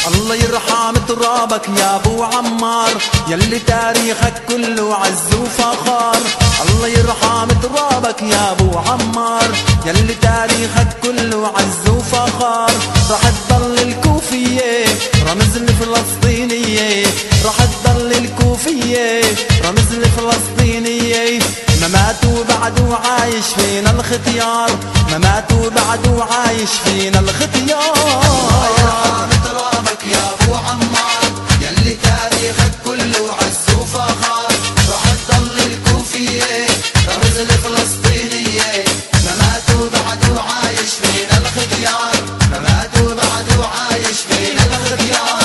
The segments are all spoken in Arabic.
الله يرحم ترابك يا ابو عمار، يلي تاريخك كله عز وفخار. الله يرحم ترابك يا ابو عمار، يلي تاريخك كله عز وفخار. راح تضل الكوفية رمز الفلسطينية، راح تضل الكوفية رمز الفلسطينية. ما ماتوا بعد وعايش فينا الختيار، ما ماتوا بعد وعايش فينا الختيار. الله يرحم ترابك يا ابو عمار، يلي تاريخك كله عز وفخار. راح تضل الكوفية رمز الفلسطينية، ما ماتوا بعد وعايش فينا الختيار، ما ماتوا بعد وعايش فينا الختيار.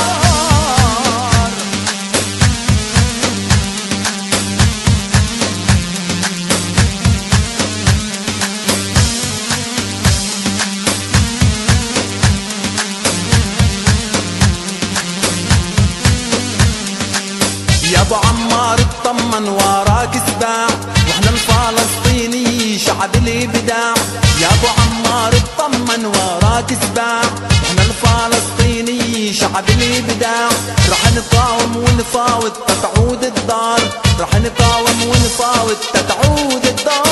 يا ابو عمار اطمن وراك سباع، واحنا الفلسطيني شعب الابداع. يا ابو عمار اطمن وراك سباع، واحنا الفلسطيني شعب الابداع. رح نقاوم ونفاوض تتعود الدار، رح نقاوم ونفاوض تتعود الدار.